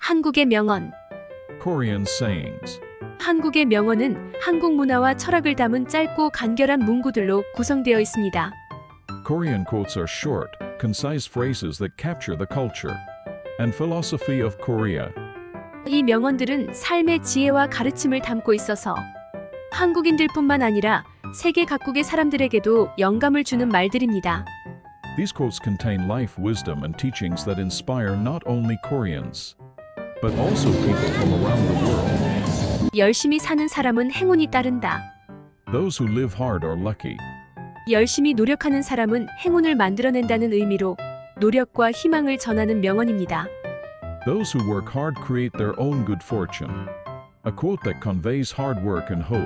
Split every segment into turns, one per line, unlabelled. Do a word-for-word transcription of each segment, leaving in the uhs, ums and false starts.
한국의 명언.
Korean sayings.
한국의 명언은 한국 문화와 철학을 담은 짧고 간결한 문구들로 구성되어 있습니다.
Korean quotes are short, concise phrases that capture the culture and philosophy of Korea.
이 명언들은 삶의 지혜와 가르침을 담고 있어서 한국인들뿐만 아니라 세계 각국의 사람들에게도 영감을 주는 말들입니다.
These quotes contain life wisdom and teachings that inspire not only Koreans, but also people from around the world.
열심히 사는 사람은 행운이 따른다.
Those who live hard are lucky.
열심히 노력하는 사람은 행운을 만들어낸다는 의미로 노력과 희망을 전하는 명언입니다.
Those who work hard create their own good fortune. A quote that conveys hard work and hope.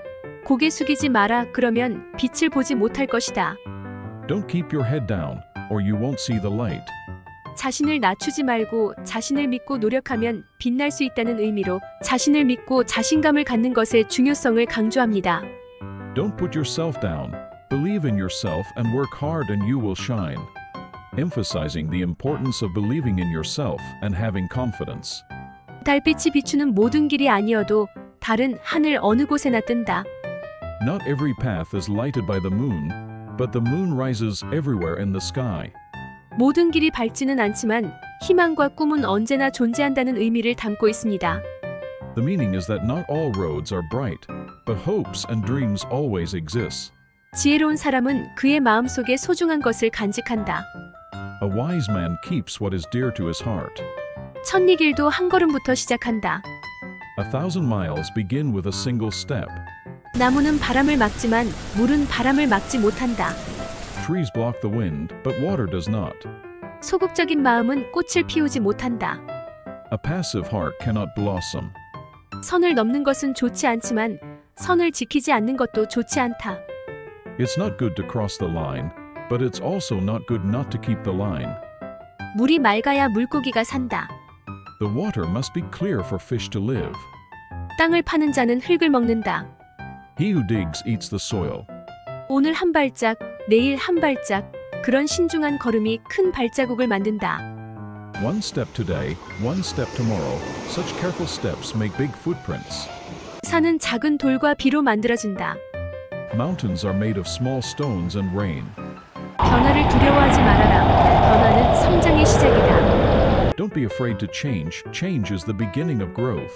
고개 숙이지 마라. 그러면 빛을 보지 못할 것이다.
Don't keep your head down, or you won't see the light.
자신을 낮추지 말고 자신을 믿고 노력하면 빛날 수 있다는 의미로 자신을 믿고 자신감을 갖는 것의 중요성을 강조합니다.
Don't put yourself down. Believe in yourself and work hard and you will shine. Emphasizing the importance of believing in yourself and having confidence.
달빛이 비추는 모든 길이 아니어도 달은 하늘 어느 곳에나 뜬다.
Not every path is lighted by the moon, but the moon rises everywhere in the sky.
모든 길이 밝지는 않지만 희망과 꿈은 언제나 존재한다는 의미를 담고 있습니다.
The meaning is that not all roads are bright, but hopes and dreams always exist.
지혜로운 사람은 그의 마음속에 소중한 것을 간직한다.
A wise man keeps what is dear to his heart.
천리 길도 한 걸음부터 시작한다.
A thousand miles begin with a single step.
나무는 바람을 막지만 물은 바람을 막지 못한다.
Trees block the wind, but water does not.
소극적인 마음은 꽃을 피우지 못한다.
A passive heart cannot blossom.
선을 넘는 것은 좋지 않지만 선을 지키지 않는 것도 좋지 않다.
It's not good to cross the line, but it's also not good not to keep the line.
물이 맑아야 물고기가 산다.
The water must be clear for fish to live.
땅을 파는 자는 흙을 먹는다.
He who digs eats the soil.
오늘 한 발짝, 내일 한 발짝, 그런 신중한 걸음이 큰 발자국을 만든다.
One step today, one step tomorrow. Such careful steps make big footprints.
산은 작은 돌과 비로 만들어진다.
Mountains are made of small stones and rain.
변화를 두려워하지 말아라. 변화는 성장의 시작이다.
Don't be afraid to change. Change is the beginning of growth.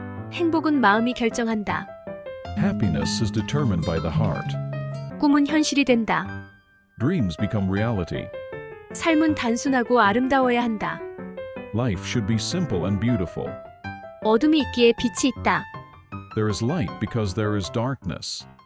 행복은 마음이 결정한다.
Happiness is determined by the heart.
꿈은 현실이 된다.
Dreams become reality.
삶은 단순하고 아름다워야 한다.
Life should be simple and beautiful.
어둠이 있기에 빛이 있다.
There is light because there is darkness.